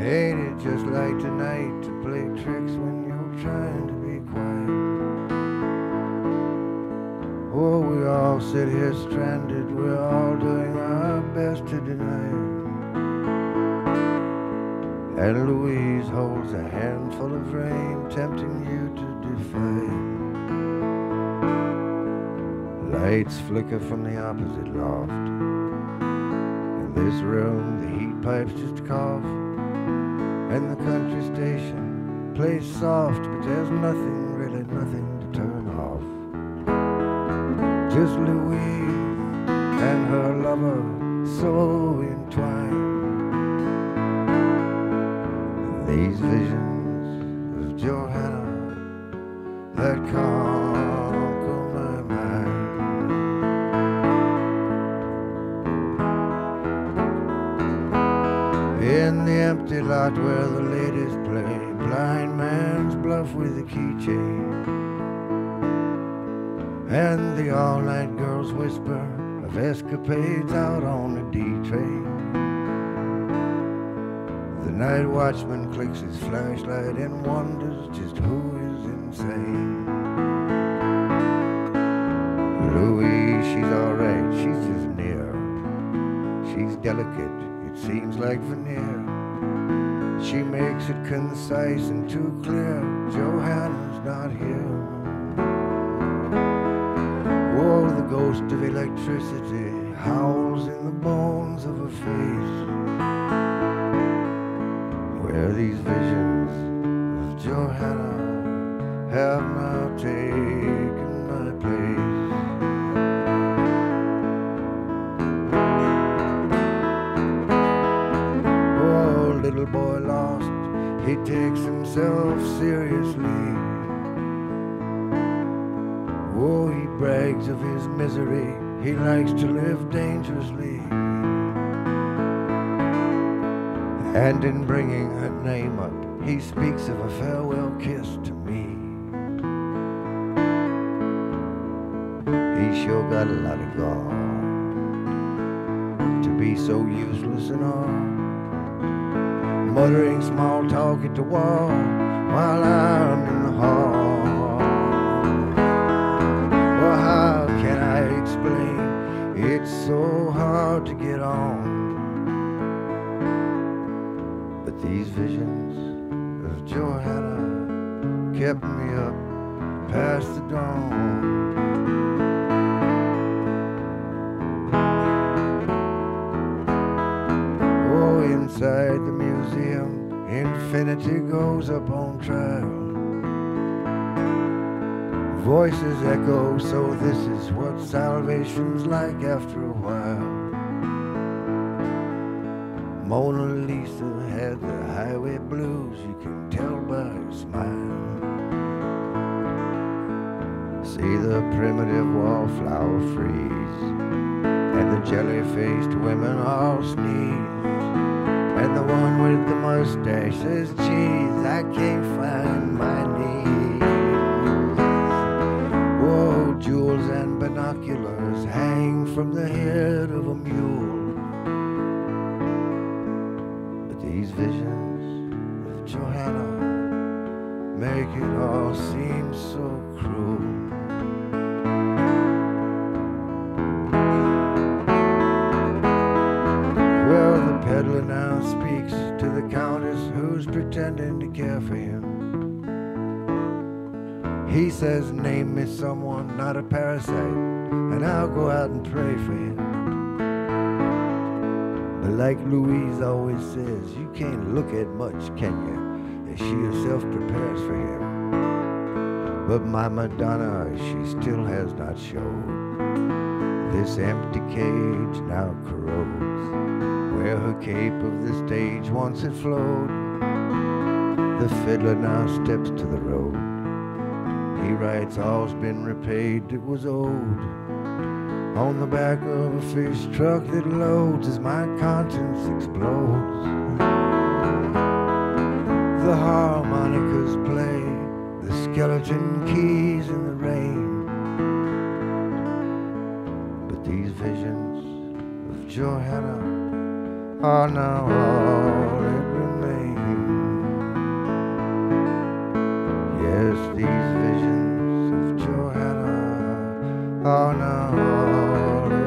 Ain't it just like tonight to play tricks when you're trying to be quiet? Oh, we all sit here stranded, we're all doing our best to deny it. And Louise holds a handful of rain, tempting you to defy it. Lights flicker from the opposite loft. In this room, the heat pipes just cough, and the country station plays soft, but there's nothing, really nothing to turn off. Just Louise and her lover so entwined. And these visions of Johanna that conquer my mind. In the empty lot where the ladies play blind man's bluff with a keychain, and the all-night girls whisper of escapades out on the D train. The night watchman clicks his flashlight and wonders just who is insane. Louise, she's alright, she's just near. She's delicate, it seems like veneer. She makes it concise and too clear. Johanna's not here. Oh, the ghost of electricity howls in the bones of her face, where these visions of Johanna have now taken my place. Oh, little boy lost, he takes himself seriously. Oh, he brags of his misery, he likes to live dangerously. And in bringing her name up, he speaks of a farewell kiss to me. He sure got a lot of gall to be so useless and all, muttering small talk at the wall while I'm in the hall. Well, how can I explain? It's so hard to get on. But these visions of Johanna kept me up past the dawn. Oh, inside the museum, infinity goes up on trial. Voices echo, so this is what salvation's like after a while. Mona Lisa had the highway blues, you can tell by her smile. See the primitive wallflower freeze, and the jelly-faced women all sneeze, and the one with the mustache says, geez, I can't find my knees. Whoa, jewels and binoculars hang from the head of a mule. But these visions of Johanna make it all seem so cruel. Well, the peddler now speaks to the countess who's pretending to care for him. He says, name me someone, not a parasite, and I'll go out and pray for him. But like Louise always says, you can't look at much, can you, as she herself prepares for him. But my Madonna, she still has not showed. This empty cage now corrodes, where her cape of the stage once had flowed. The fiddler now steps to the road. He writes, all's been repaid that was owed, on the back of a fish truck that loads as my conscience explodes. The harmonicas play, the skeleton keys in the rain. But these visions of Johanna are now all that remain. on the hall it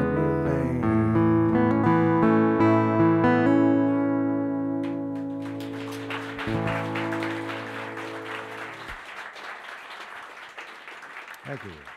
remains. Thank you.